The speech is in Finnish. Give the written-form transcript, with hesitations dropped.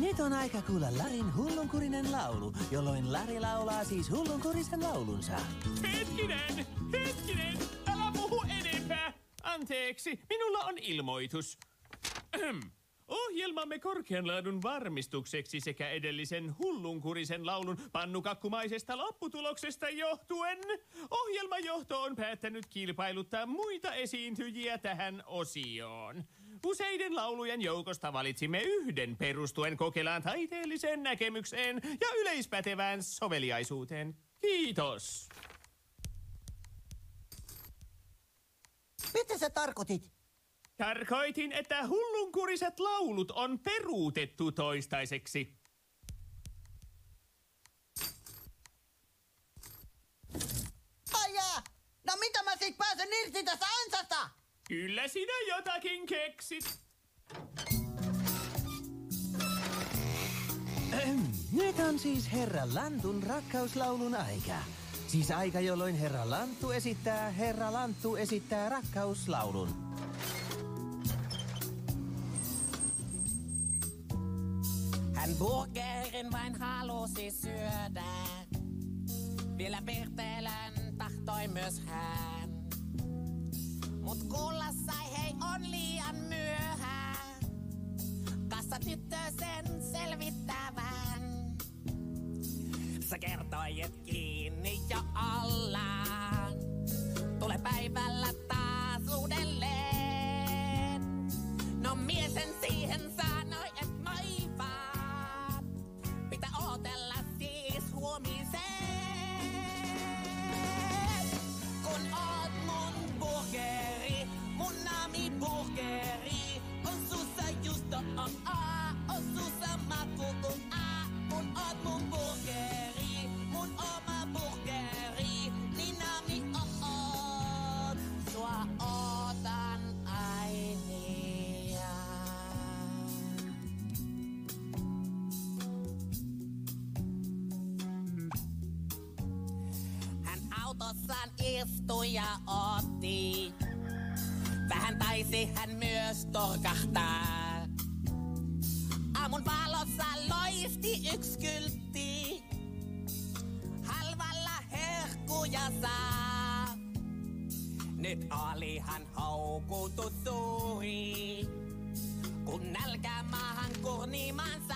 Nyt on aika kuulla Larin hullunkurinen laulu, jolloin Lari laulaa siis hullunkurisen laulunsa. Hetkinen, älä puhu enempää. Anteeksi, minulla on ilmoitus. Ohjelmamme korkean laadun varmistukseksi sekä edellisen hullunkurisen laulun pannukakkumaisesta lopputuloksesta johtuen ohjelmajohto on päättänyt kilpailuttaa muita esiintyjiä tähän osioon. Useiden laulujen joukosta valitsimme yhden perustuen kokelaan taiteelliseen näkemykseen ja yleispätevään soveliaisuuteen. Kiitos. Mitä sä tarkoitit? Tarkoitin, että hullunkuriset laulut on peruutettu toistaiseksi. Ai jaa! No mitä mä sit pääsen irti tästä ansasta? Kyllä sinä jotakin keksit. Nyt on siis Herra Lantun rakkauslaulun aika. Siis aika, jolloin Herra Lanttu esittää rakkauslaulun. Hän burgerin vain halusi syödä. Vielä Pertelän tahtoi myös hän. Mut kuulla sai, hei on liian myöhään. Kassa tyttö sen selvittävän. Se kertoi, et kiinni jo ollaan. Tule päivällä taas uudelleen. No miesen siihen sanoi, et moi vaan. Pitää ootella siis huomiseen. Kun oot mun burgeri, mun nami burgeri. On sussa just on sussa maku kun oot mun burgeri, mun oma burgeri. Niin nami oot, sua ootan ainia. Hän autossaan istui ja otti. Vähän taisi hän myös torkahtaa. Aamun valossa loisti yks kyltti. Halvalla herkkuja saa. Nyt olihan houkutus suuri. Kun nälkä maahan kurnimansa